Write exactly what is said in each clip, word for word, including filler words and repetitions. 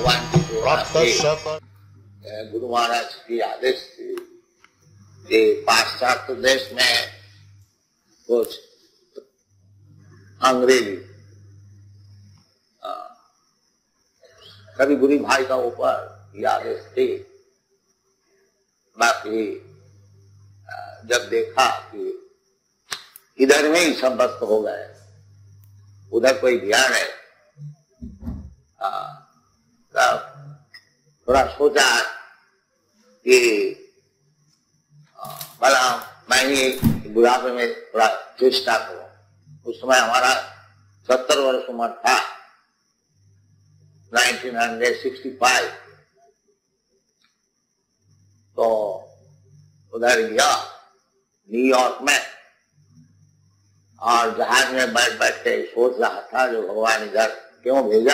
भगवान की सेवा के गुरु महाराज की आदेश थी कि पाश्चात्य देश में कुछ अंग्रेजी कभी गुरु भाई का ऊपर ये आदेश थी। बाकी जब देखा कि इधर में ही सब वस्त हो गए, उधर कोई ध्यान है, तब थोड़ा सोचा कि भला मैं ही बुढ़ापे में थोड़ा चेष्टा करूं। उस समय हमारा सत्तर वर्ष उम्र था, उन्नीस सौ पैंसठ। तो उधर गया न्यूयॉर्क में और जहाज में बैठ बैठ के सोच रहा था जो भगवान इधर क्यों भेजा।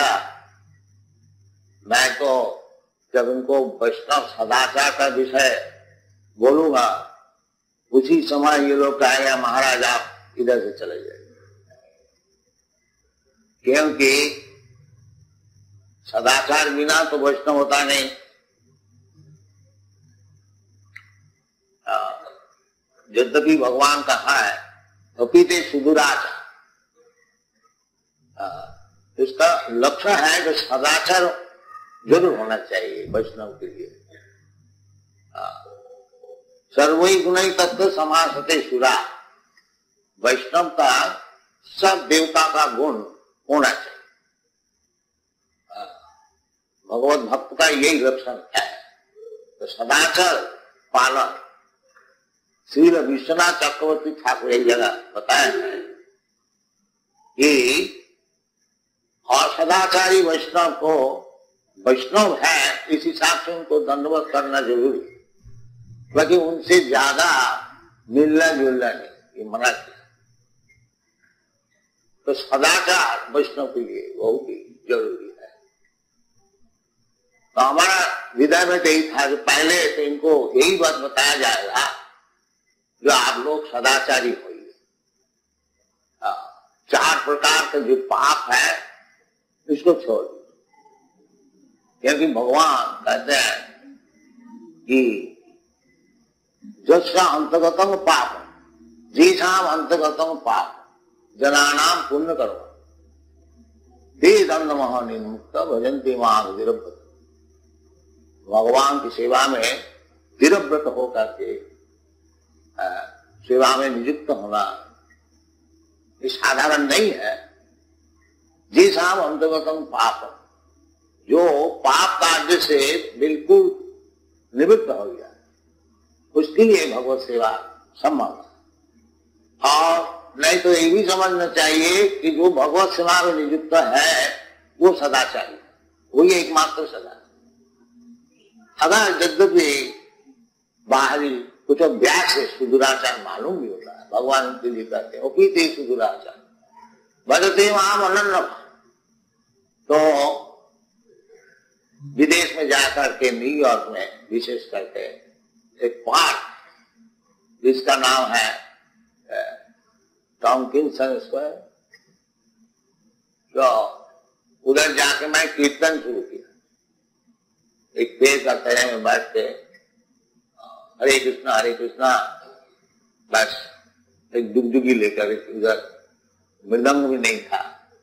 मैं तो जब इनको वैष्णव सदाचार का विषय बोलूंगा उसी समय ये लोग कहेंगे महाराज आप इधर से चले जाइए, क्योंकि सदाचार बिना तो वैष्णव होता नहीं। यद्यपि भगवान कहा है अपीते सुदूराचार, इसका लक्ष्य है कि सदाचार जरूर होना चाहिए वैष्णव के लिए। सर्वै गुणै तत्व समासते सुरा, वैष्णव का सब देवता का गुण होना चाहिए। भगवत भक्त का यही लक्षण है। तो सदाचार पालन श्री विश्वनाथ चक्रवर्ती ठाकुर एक जगह बताया है कि और सदाचारी वैष्णव को वैष्णव है इस हिसाब से उनको दंडवत करना जरूरी, बाकी उनसे ज्यादा मिलना जुलना नहीं, ये मना किया। तो सदाचार वैष्णव के लिए बहुत ही जरूरी है। तो हमारा विदा में तो यही था कि पहले तो इनको यही बात बताया जाएगा जो आप लोग सदाचारी होइए। चार प्रकार के जो पाप है इसको छोड़ दीजिए, क्योंकि भगवान कहते हैं कि जस्सा अंतगतम पाप जीसाम अंतगतम पाप जनानाम पुण्य करो ते दंड महानिर्मुक्त भजन्ति मां विरब्रत। भगवान की सेवा में विरब्रत होकर के सेवा में नियुक्त होना ये साधारण नहीं है। जी साहब अंतर्गतम पाप, जो पाप कार्य से बिल्कुल निवृत्त हो गया उसके लिए भगवत सेवा संभव है। और नहीं तो ये भी समझना चाहिए कि जो भगवत सेवा में नियुक्त है वो सदाचारी, वही एकमात्र सदाचारी। अगर यद्यपि बाहरी कुछ अभ्यास से सुदूराचार मालूम भी होता है, भगवान उनके लिए कहते हैं उपीते सुदूराचार बदते वहां अनन्न। तो विदेश में जाकर के न्यूयॉर्क में विशेष करके एक पार्क जिसका नाम है टॉमकिंसन स्क्वायर, तो उधर जाके मैं कीर्तन शुरू किया। एक पेड़ का तले में बैठ के हरे कृष्णा हरे कृष्णा, बस एक डुगडुगी लेकर उधर मृदंग भी नहीं था।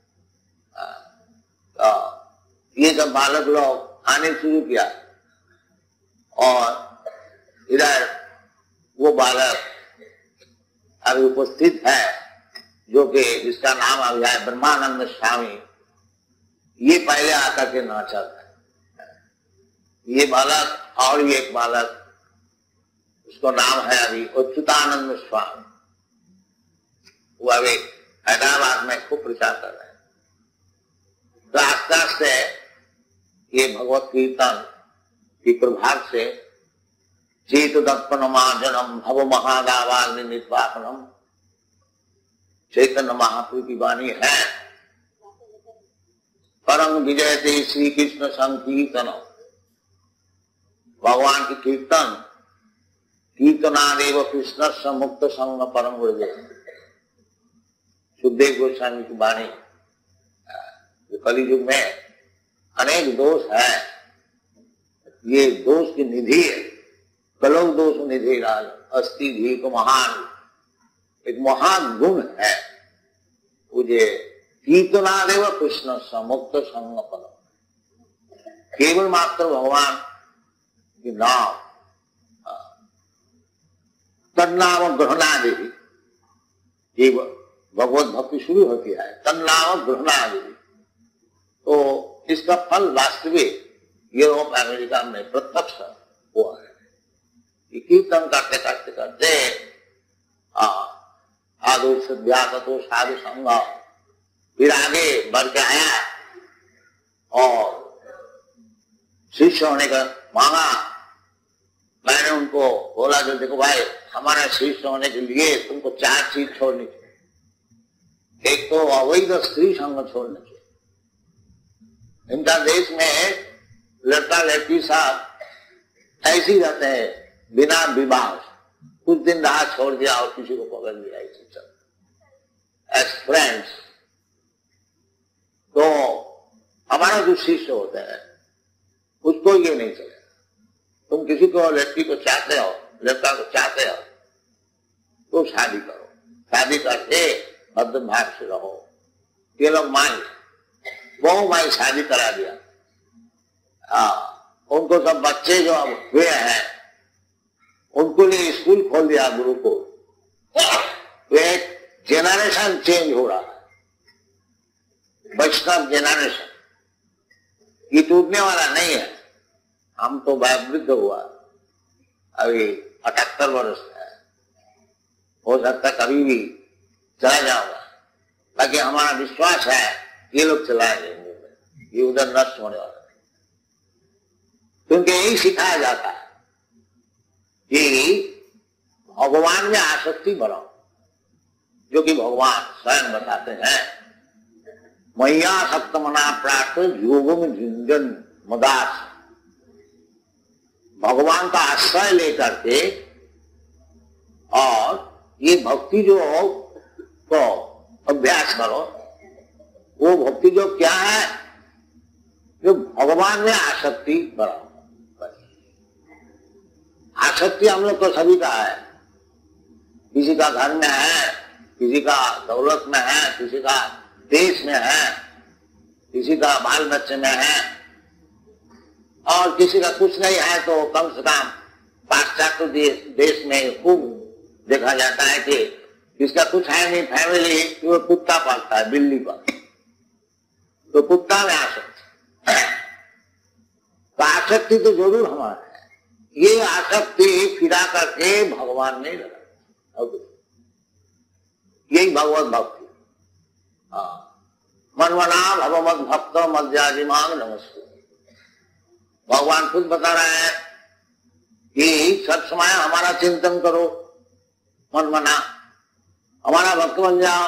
तो ये सब बालक लोग आने शुरू किया और इधर वो बालक अभी उपस्थित है जो कि जिसका नाम अभी है ब्रह्मानंद स्वामी, ये पहले आकर के नाचा था। ये बालक और ये एक बालक उसको नाम है अभी अच्युतानंद स्वामी, वो अभी हैदराबाद में खूब प्रचार कर रहे हैं। तो आस्ते आस्ते ये भगवत कीर्तन की प्रभाव से चेत दत्पनमार्जनम भव महादावाग्नि निर्वापनम चैतन्य महाप्रभु की वाणी है। परम विजयते श्री कृष्ण संकीर्तन, भगवान की कीर्तन कीर्तनादेव कृष्ण मुक्त संग परम गुरुदेव। सुखदेव गोस्वामी की वाणी कलि युग में अनेक दोष है, ये दोष की निधि है। कलौ दोष निधि राज अस्ति धीक महान, एक महान गुण है मुझे कीर्तनादेव कृष्ण समुक्त संग पद, केवल मात्र भगवान की नाम, तन्नाम ग्रहणादि, ये भगवत भक्ति शुरू होती है तन्नाम ग्रहणादि। तो इसका फल वास्तविक यूरोप अमेरिका में प्रत्यक्ष हुआ है कि कीर्तन करते करते करते आदो सद्यागतो साधु संग, फिर आगे बढ़ के आया और शिष्य होने का मांगा। मैंने उनको बोला जो देखो भाई, हमारा शिष्य होने के लिए तुमको चार चीज छोड़नी चाहिए। एक तो अवैध स्त्री संग छोड़ना चाहिए। इनका देश में लड़का लड़की साथ ऐसे ही रहते हैं बिना विवाह, कुछ दिन रहा छोड़ दिया और किसी को पकड़ लिया, ऐसे चल एज फ्रेंड्स। तो हमारा जो शिष्य होता है उसको ये नहीं चलेगा। तुम किसी को लड़की को चाहते हो, लड़का को चाहते हो तो शादी करो, शादी करके भद्र भाग से रहो। ये लोग मान वो मैं शादी करा दिया। आ, उनको सब बच्चे जो अब हुए हैं उनको लिए स्कूल खोल दिया, गुरु को। तो एक जेनरेशन चेंज हो रहा है, वैष्णव जेनरेशन। ये टूटने वाला नहीं है। हम तो वृद्ध हुआ, अभी अठहत्तर वर्ष है, हो सकता कभी भी चला जाऊंगा, बाकी हमारा विश्वास है ये लोग चलाएंगे, ये उधर नष्ट होने वाला है। क्योंकि यही सिखाया जाता है कि भगवान में आसक्ति बढ़ाओ, जो कि भगवान स्वयं बताते हैं मैया सप्तमना प्राप्त योगम जिंजन मदास। भगवान का आश्रय लेकर के और ये भक्ति जो तो अभ्यास करो, वो भक्ति जो क्या है, जो भगवान में आसक्ति बढ़ाओ। आसक्ति हम लोग तो सभी का है, किसी का घर में है, किसी का दौलत में है, किसी का देश में है, किसी का बाल बच्चे में है, और किसी का कुछ नहीं है तो कम से कम पाश्चात्य देश, देश में खूब देखा जाता है कि किसका कुछ है नहीं फैमिली, तो वो कुत्ता पालता है, बिल्ली पालता है, तो कुत्ता में आसक्ति। तो आसक्ति तो जरूर हमारा है। ये आसक्ति फिरा करके भगवान में लगा, यही भगवत भक्ति। मनमना भगवत भक्त मध्याजिमांग नमस्ते। भगवान खुद बता रहे हैं कि सब समय हमारा चिंतन करो, मनमना हमारा भक्त बन जाओ।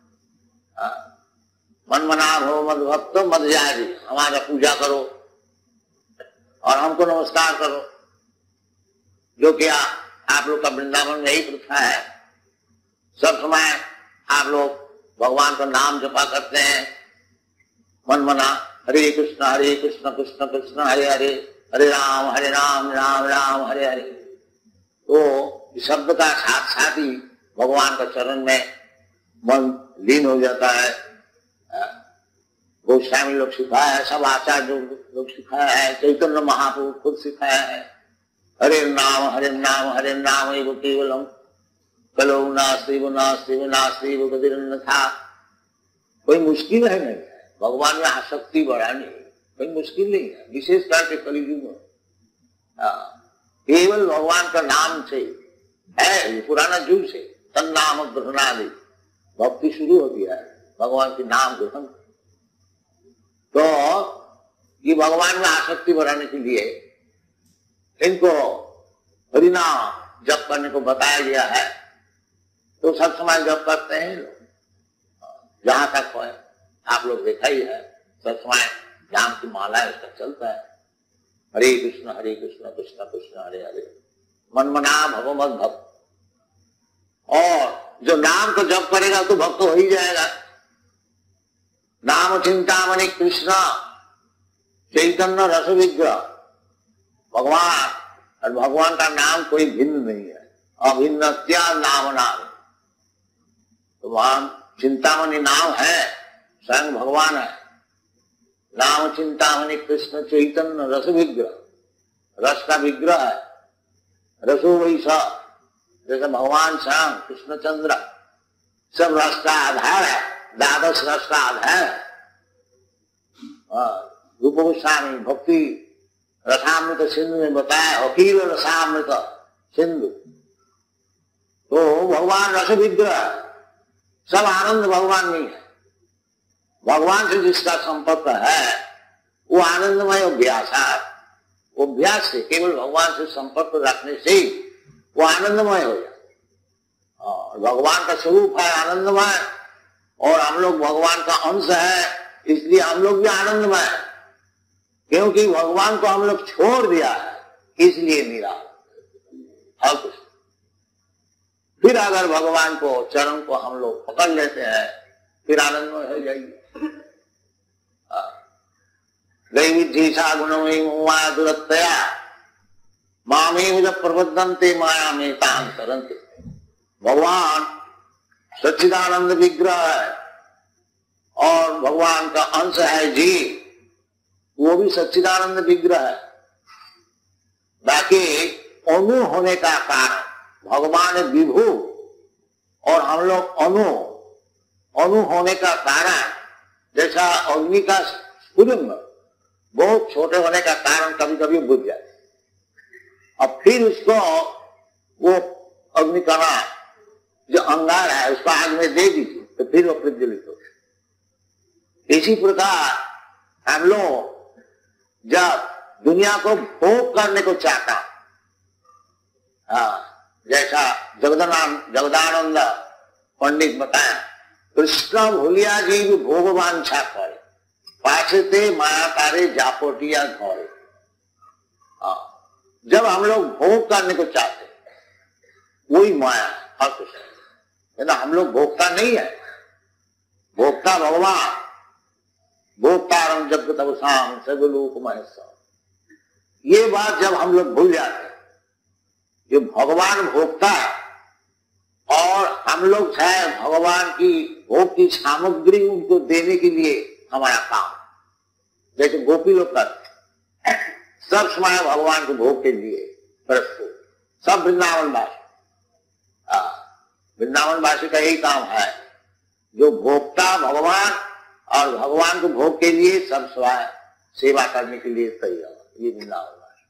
मनमना भगवत भक्त मध्याजी, हमारा पूजा करो और हमको नमस्कार करो, जो कि आप लोग का वृंदावन में यही प्रथा है। सब समय आप लोग भगवान का नाम जपा करते हैं, मन मना हरे कृष्ण हरे कृष्ण कृष्ण कृष्ण हरे हरे, हरे राम हरे राम राम राम हरे हरे। तो शब्द का साथ साथ ही भगवान का चरण में मन लीन हो जाता है। गोस्वामी लोग सिखाया है, सब आचार्य लोग सिखाया है, चैतन्य महाप्रभु खुद सिखाया है। हरे नाम हरे नाम हरे नाम एवं केवलम कलो नास्ति नास्ति नास्ति था। कोई मुश्किल है नहीं, भगवान में आसक्ति बढ़ानी कोई मुश्किल नहीं है, विशेष करके कलियुग में। केवल भगवान का नाम से है, पुराना युग से तन नाम ग्रहणादि भक्ति शुरू हो गया है, भगवान के नाम ग्रहण। तो ये भगवान में आसक्ति बढ़ाने के लिए इनको हरिनाम जप करने को बताया गया है। तो सब समय जप करते हैं लोग, जहां तक हो आप लोग देखा ही है, सब समय जाम की माला है उसका चलता है, हरे कृष्ण हरे कृष्ण कृष्ण कृष्ण हरे हरे, मनमना भगवत भक्त। और जो नाम को जप करेगा तो भक्त हो ही जाएगा। नाम चिंतामणि कृष्ण, चैतन्य रस विग्रह भगवान, और भगवान का नाम कोई भिन्न नहीं है, अभिन्नत्या नाम नाम। तो वहां चिंतामणि नाम है, स्वयं भगवान है। नाम चिंतामणि कृष्ण चैतन्य रस विग्रह, रस का विग्रह है। रसो वैसा, जैसे भगवान श्याम कृष्णचंद्र सब रस का आधार है, द्वादश रस का आधार है। रूप गोस्वामी भक्ति रसामृत सिंधु में बताया, अखिल रसामृत सिंधु। तो भगवान रस विग्रह, सब आनंद भगवान में है। भगवान से जिसका संपर्क है वो आनंदमय अभ्यास है। वो अभ्यास से, केवल भगवान से संपर्क रखने से वो आनंदमय हो जाए। और भगवान का स्वरूप है आनंदमय, और हम लोग भगवान का अंश है, इसलिए हम लोग भी आनंदमय है। क्योंकि भगवान को हम लोग छोड़ दिया है, इसलिए निराश। और कुछ फिर अगर भगवान को चरण को हम लोग पकड़ लेते हैं, फिर आनंदमय हो जाएगी। दैविधीशा गुणमयी मोहा दुरत्तया मामेव जब प्रबद्धन्ते माया में तां तरन्ते। भगवान सच्चिदानंद विग्रह है और भगवान का अंश है जीव, वो भी सच्चिदानंद विग्रह है। बाकी अणु होने का कारण भगवान विभु और हम लोग अणु, अणु होने का कारण जैसा अग्नि का स्फुलिंग बहुत छोटे होने का कारण कभी कभी बुझ जाए, अब फिर उसको वो अग्नि कणा जो अंगार है उसको आग में दे दीजिए तो फिर वो प्रज्वलित हो। इसी प्रकार हम लोग जब दुनिया को भोग करने को चाहता, हाँ, जैसा जगदानंद जगदानंद पंडित बताया, कृष्ण भूलिया जीव भोग वांछा करे पाछते माया तारे जापोटिया घोरे। जब हम लोग भोग करने को चाहते वही माया और कुछ है ना, हम लोग भोगता नहीं है, भोगता भगवान। भोक्तारम जब तब शाम सगलोक महेश्वर, ये बात जब हम लोग भूल जाते हैं, जो भगवान भोगता है और हम लोग चाहे भगवान की भोग की सामग्री उनको देने के लिए हमारा काम, जैसे गोपी लोग करते सब समय भगवान को भोग के लिए प्रस्तुत, सब वृंदावन वासी, वृंदावन वासी का यही काम है, जो भोगता भगवान और भगवान को भोग के लिए सब स्वयं सेवा करने के लिए तैयार, ये वृंदावन वासी।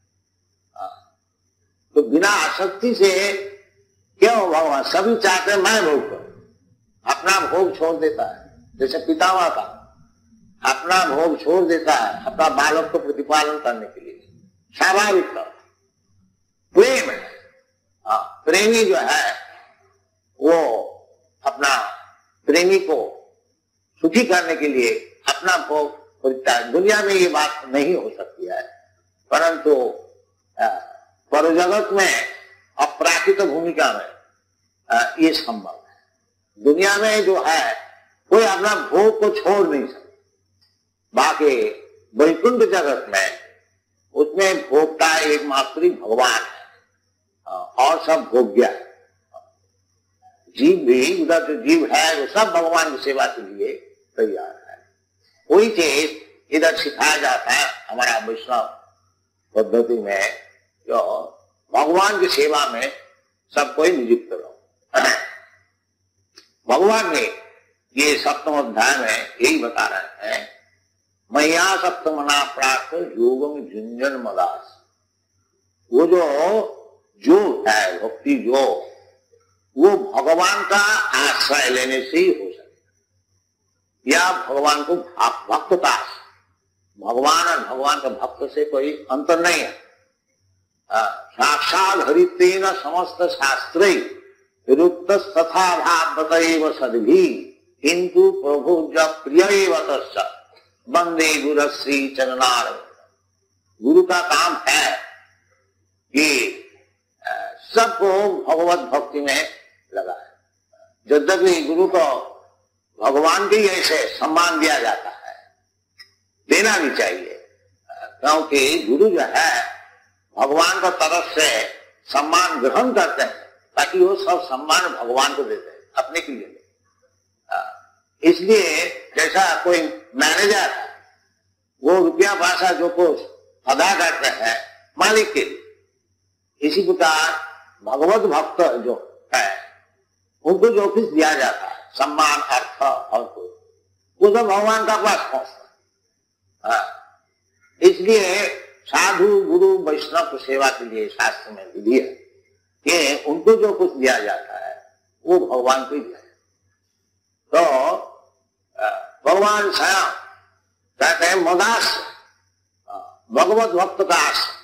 तो बिना आसक्ति से क्यों भगवान सभी चाहते मैं भोग करूं, अपना भोग छोड़ देता है, जैसे पितामह का अपना भोग छोड़ देता है अपना बालक को प्रतिपालन करने के लिए, स्वाभाविक तौर प्रेम है। हाँ, प्रेमी जो है वो अपना प्रेमी को सुखी करने के लिए अपना भोग खोजता है। दुनिया में ये बात नहीं हो सकती है, परंतु पर जगत में अपराकृत भूमिका में ये संभव है। दुनिया में जो है कोई अपना भोग को छोड़ नहीं सकता, बाकी वैकुंठ जगत में उसमें भोगता एकमात्र भगवान है और सब भोग्य है। जीव भी, उधर जो जीव है वो सब भगवान की सेवा के लिए तैयार है। कोई चीज इधर सिखाया जाता है हमारा वैष्णव पद्धति में, जो भगवान की सेवा में सब कोई नियुक्त रहो। भगवान ने ये सप्तम अध्याय में यही बता रहे हैं, मैया सप्तमना प्राप्त योगम झुंझन मदास। वो जो जो है भक्ति जो, वो भगवान का आश्रय लेने से ही हो सकता, या भगवान को भक्त का, भगवान और भगवान का भक्त से कोई अंतर नहीं है। साक्षात हरितेन समस्त शास्त्रे विरुक्त तथा भावतैव सद्भि किंतु प्रभु जब प्रिय तस्य वंदे गुरु श्री चरणार। गुरु का काम है कि सबको भगवत भक्ति में लगाए। यद्यपि गुरु को भगवान के ऐसे सम्मान दिया जाता है, देना भी चाहिए, क्योंकि गुरु जो है भगवान का तरफ से सम्मान ग्रहण करते हैं, ताकि वो सब सम्मान भगवान को देते हैं, अपने के लिए। इसलिए जैसा कोई मैनेजर वो रुपया पैसा जो कुछ अदा करते हैं मालिक के लिए, इसी प्रकार भगवत भक्त जो है उनको जो कुछ दिया जाता है, सम्मान, अर्थ और कुछ, वो सब भगवान का पास पहुंचता है। इसलिए साधु गुरु वैष्णव की सेवा के लिए शास्त्र में विधि है कि उनको जो कुछ दिया जाता है वो भगवान को ही दिया जाता है। तो भगवान स्वयं कहते हैं मदास भगवत भक्त का आश्रय।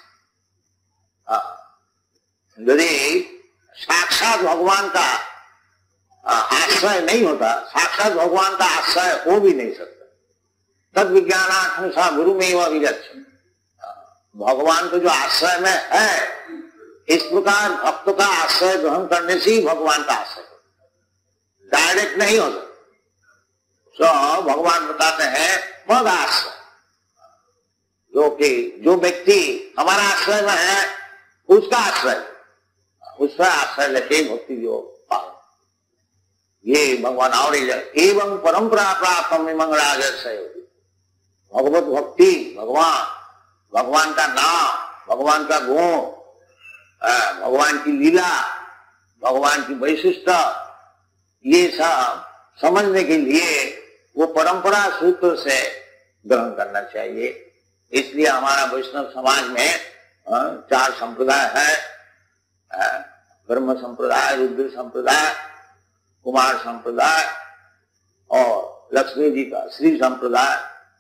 यदि साक्षात भगवान का आश्रय नहीं होता, साक्षात भगवान का आश्रय हो भी नहीं सकता। तद विज्ञानात्मसा गुरु में वह विलक्षण, भगवान को जो आश्रय में है, इस प्रकार भक्त का आश्रय ग्रहण करने से ही भगवान का आश्रय, डायरेक्ट नहीं हो सकता। तो भगवान बताते हैं मद आश्रय, जो कि जो व्यक्ति हमारा आश्रय में है उसका आश्रय, उसका आश्रय लेके भक्ति योग पाओ। ये भगवान और एवं परंपरा प्राप्त मंगराज से भगवत भक्ति, भगवान भगवान का नाम, भगवान का गुण, भगवान की लीला, भगवान की वैशिष्ट, ये सब समझने के लिए वो परंपरा सूत्र से ग्रहण करना चाहिए। इसलिए हमारा वैष्णव समाज में चार संप्रदाय है, ब्रह्म संप्रदाय, रुद्र संप्रदाय, कुमार संप्रदाय और लक्ष्मी जी का श्री संप्रदाय।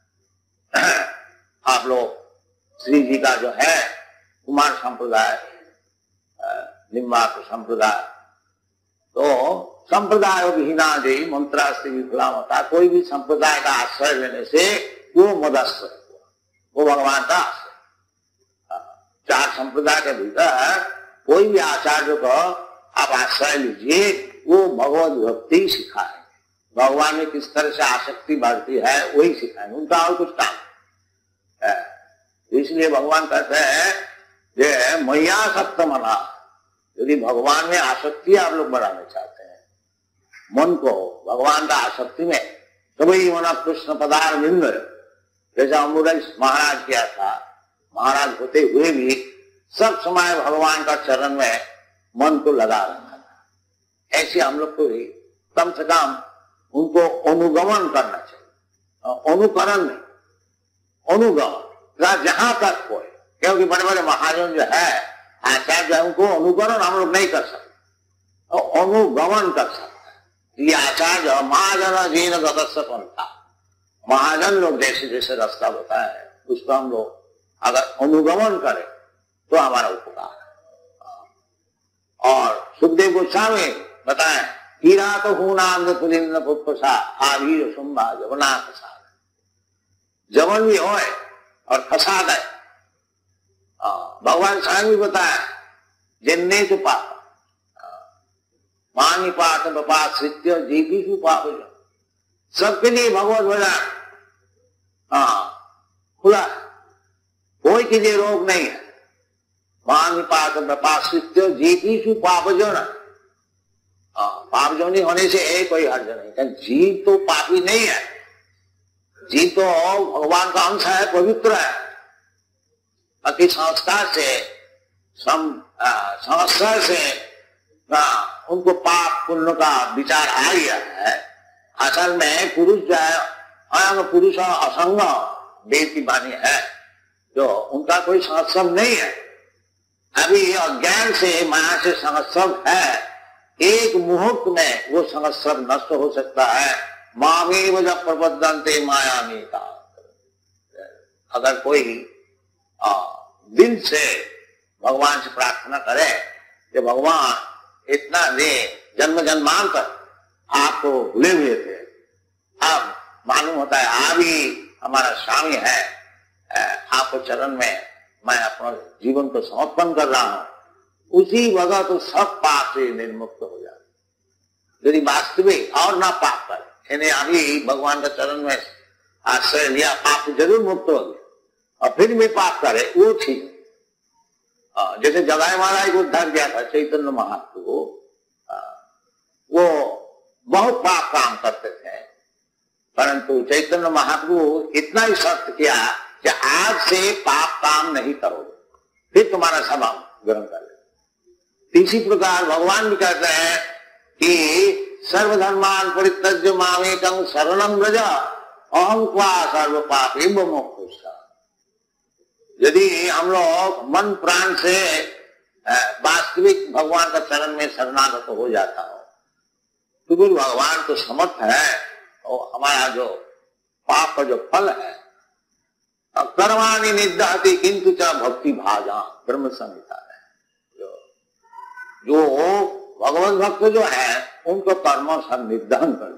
आप लोग श्री जी का जो है कुमार संप्रदाय, निम्बाक संप्रदाय। तो संप्रदाय विहीना जी मंत्रास्त्र विफलाम होता, कोई भी संप्रदाय का आश्रय लेने से वो मदाश्रय हुआ, वो भगवान का आश्रय। चार संप्रदाय के भीतर कोई भी आचार्य को आप आश्रय लीजिए, वो भगवत भक्ति सिखाएंगे, भगवान में किस तरह से आसक्ति बढ़ती है वही सिखाएंगे, उनका और कुछ काम है। इसलिए भगवान कहते हैं ये मैया सप्त मना, यदि भगवान में आसक्ति आप लोग बढ़ाना चाहते हैं, मन को भगवान का आसक्ति में, तो वही मन कृष्ण पदार्थ इंद्र, जैसा अमृत महाराज किया था, महाराज होते हुए भी सब समय भगवान का चरण में मन को लगा रखा था। ऐसे हम लोग को भी कम से कम उनको अनुगमन करना चाहिए, अनुकरण नहीं, अनुगमन, जहां तक कोई, क्योंकि बड़े बड़े महाजन जो है आचार्य, उनको अनुकरण हम लोग नहीं कर सकते, अनुगमन कर सकते। ये आचार्य महाजन जीन गतस्य पंथा, महाजन लोग जैसे जैसे रास्ता बताए उसको हम लोग अगर अनुगमन करें तो हमारा उपकार है। और सुखदेव गोस्वामी बताए हीरा तो हूनांग पुलिंद पुष्पसा आवीर सुम्बा जवना फसाद, जवन भी होए और फसाद है। भगवान स्वयं भी बताया जिन्ने तो पाप मानी पाठ बपाश्रित्य जीविषु पाप, सबके लिए भगवत भजन हाँ खुला, कोई के लिए रोग नहीं है। मानी पाठ बपाश्रित्य जीविषु पाप जो न, पाप जो नहीं होने से कोई हर्ज नहीं, जीव तो पापी नहीं है, जीव तो भगवान का अंश है, पवित्र है। बाकी संस्कार से संस्कार से आ, उनको पाप पुण्य का विचार आ गया है। असल में पुरुष जो है अयंग पुरुष असंग वेद की वाणी है, जो उनका कोई संस्कार नहीं है। अभी अज्ञान से माया से संस्कार है, एक मुहूर्त में वो संस्कार नष्ट हो सकता है। मामेव जब प्रबद्धन्ते माया में, अगर कोई आ, दिल से भगवान से प्रार्थना करे कि भगवान इतना दे, जन्म जन्मांतर आपको भूले हुए थे, अब मालूम होता है आप ही हमारा स्वामी है, आपको चरण में मैं अपना जीवन को समर्पण कर रहा हूं, उसी वजह तो सब पाप से निर्मुक्त हो जाए। यदि वास्तविक और ना पाप करे, यानी अभी भगवान का चरण में आश्रय लिया, पाप जरूर मुक्त हो गया, और फिर भी पाप करे, वो ठीक। जैसे जगाई महाराज को उद्धार किया था चैतन्य महाप्रभु, वो बहुत पाप काम करते थे, परंतु चैतन्य महाप्रभु इतना ही सख्त किया कि आज से पाप काम नहीं करोगे, फिर तुम्हारा स्वभाव ग्रहण कर ले। इसी प्रकार भगवान भी कहते हैं कि सर्वधर्मान परित्यज्य मामेकं शरणं व्रज अहं त्वा सर्व पापे मोक्षयिष्यामि। यदि हम लोग मन प्राण से वास्तविक भगवान का चरण में शरणागत हो जाता हो तो गुरु भगवान तो समर्थ है, और हमारा जो पाप का जो फल है कर्माणि निदहति किंतु च भक्ति भाजा, ब्रह्म संहिता है। जो जो भगवत भक्त जो है उनको कर्मों से निर्दहन कर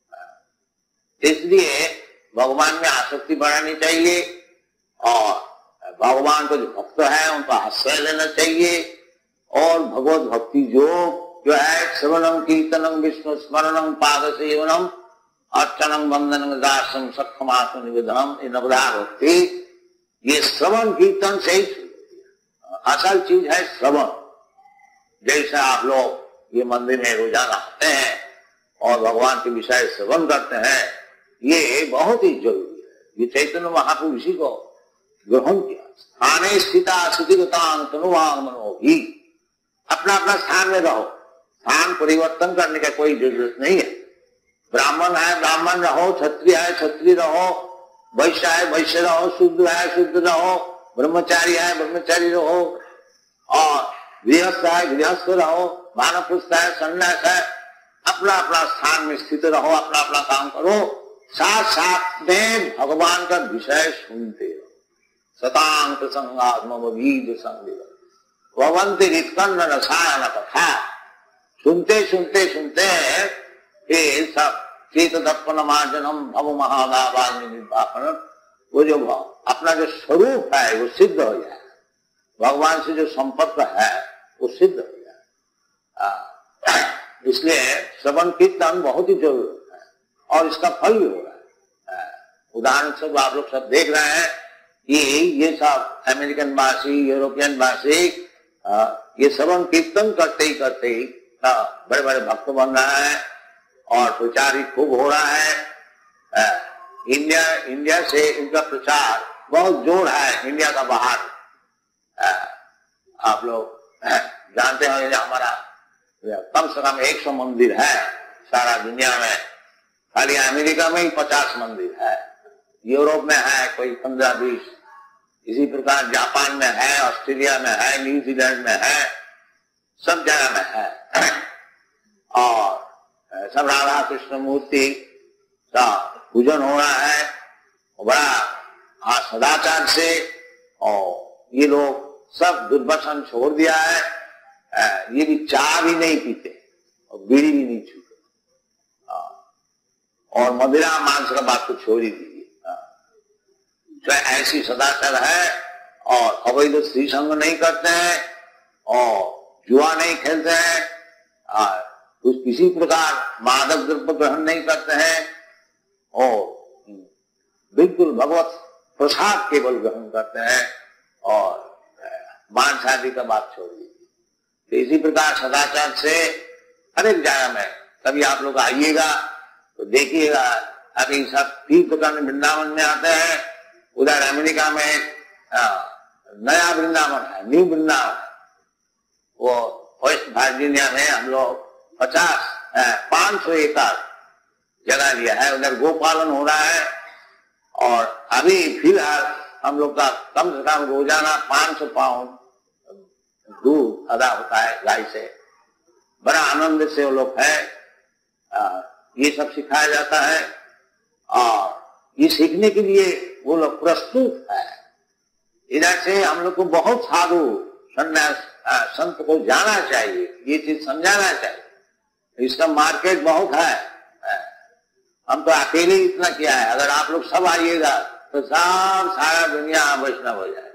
देते हैं। इसलिए भगवान में आसक्ति बढ़ानी चाहिए, और भगवान को जो भक्त है उनका आश्रय लेना चाहिए, और भगवत भक्ति जो जो है श्रवणम कीर्तनम विष्णु स्मरणम पाद सेवनम अर्चनम वंदनम दासम सक्षमात्म निवेदनम, ये नवधा भक्ति, ये श्रवण कीर्तन से ही असल चीज है श्रवण। जैसे आप लोग ये मंदिर में रोजाना आते हैं और भगवान के विषय श्रवण करते हैं, ये बहुत ही जरूरी है। ये चैतन्य महाप्रभु इसी को ग्रहण किया। स्थाने स्थिता स्थितिगतां तनुवां मनोभी, अपना अपना स्थान में रहो, स्थान परिवर्तन करने का कोई जरूरत नहीं है। ब्राह्मण है ब्राह्मण रहो, क्षत्रिय है क्षत्रिय रहो, वैश्य है वैश्य रहो, शूद्र है शूद्र रहो, ब्रह्मचारी है ब्रह्मचारी रहो, और गृहस्थ है गृहस्थ रहो, वानप्रस्थ है सन्यास है, अपना अपना स्थान में स्थित रहो, अपना अपना काम करो, साथ साथ में भगवान का विषय सुनते रहो। सतांग प्रसंगात्मवीद संविद भवंति रित्कन्न रसायन कथा, सुनते सुनते सुनते ये सब चेत दर्पण मार्जनम भव महादावापन, वो जो अपना जो स्वरूप है वो सिद्ध हो जाए, भगवान से जो संपर्क है वो सिद्ध हो जाए। इसलिए श्रवण कीर्तन बहुत ही जरूरी है, और इसका फल भी हो रहा है। उदाहरण सब आप लोग सब देख रहे हैं कि ये सब अमेरिकन वासी यूरोपियन वासी ये श्रवण कीर्तन करते ही करते ही बड़े बड़े भक्त बन रहा है, और प्रचार ही खूब हो रहा है। इंडिया इंडिया से इनका प्रचार बहुत जोर है इंडिया का बाहर। आप लोग जानते हैं हमारा कम से कम एक सौ मंदिर है सारा दुनिया में, खाली अमेरिका में ही पचास मंदिर है, यूरोप में है कोई पंद्रह बीस, इसी प्रकार जापान में है, ऑस्ट्रेलिया में है, न्यूजीलैंड में है, सब जगह में है। और सब राधा कृष्ण मूर्ति का पूजन हो रहा है बड़ा सदाचार से, और ये लोग सब दुर्व्यसन छोड़ दिया है। ये भी चाय भी नहीं पीते और बीड़ी भी नहीं छूते, और मदिरा मांस का बात को छोड़ ही दीजिए। तो ऐसी सदाचार है, और अवैध स्त्री संग नहीं करते हैं, और जुआ नहीं खेलते हैं, कुछ किसी प्रकार मादक द्रव्य ग्रहण नहीं करते हैं, और बिल्कुल भगवत प्रसाद केवल ग्रहण करते हैं, और मांस आदि का बात छोड़ दीजिए। तो इसी प्रकार सदाचार से हर एक जगह में कभी आप लोग आइएगा तो देखिएगा। अभी सब तीर्थ करने वृंदावन में आते हैं, उधर अमेरिका में आ, नया वृंदावन है, न्यू वृंदावन, वो वेस्ट वर्जीनिया में हम लोग पचास पांच सौ एकड़ जगह लिया है, उधर गोपालन हो रहा है। और अभी फिलहाल हम लोग का कम से कम रोजाना पांच सौ पाउंड दूध अदा होता है गाय से, बड़ा आनंद से वो लोग है। आ, ये सब सिखाया जाता है, और ये सीखने के लिए वो लोग प्रस्तुत है। इधर से हम लोग को बहुत साधु संन्यास संत को जाना चाहिए, ये चीज समझाना चाहिए। इसका मार्केट बहुत है, हम तो अकेले इतना किया है। अगर आप लोग सब आइएगा तो सब सारा दुनिया वैष्णव हो जाएगा।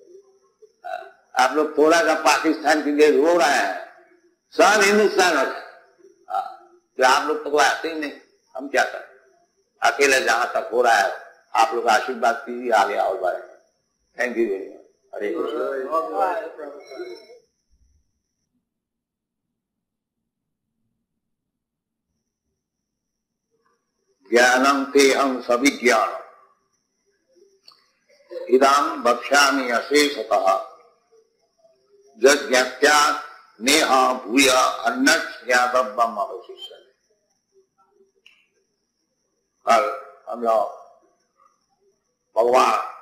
आप लोग थोड़ा सा पाकिस्तान के लिए रो रहे हैं, सब हिंदुस्तान हो जाए। तो आप लोग तो कोई आते ही नहीं, हम क्या करें? अकेले जहां तक हो रहा है आप लोग आशीर्वाद कीजिए, आगे और बढ़े। Thank you very much. Hare Krishna. ज्ञानम ते हम सभी ज्ञान इदाम बक्ष्यामि अशेषतः ज्ञात्या नेहा भूया अन्नत् ज्ञातव्यम अवशिष्यते। कल हम लोग भगवान